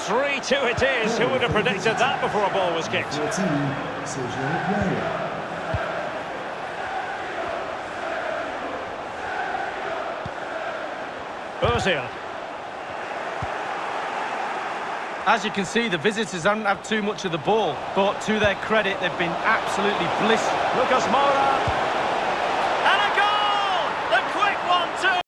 3-2 it is. Who would have predicted that before a ball was kicked? Ozil. As you can see, the visitors haven't had too much of the ball, but to their credit, they've been absolutely blissful. Lucas Moura.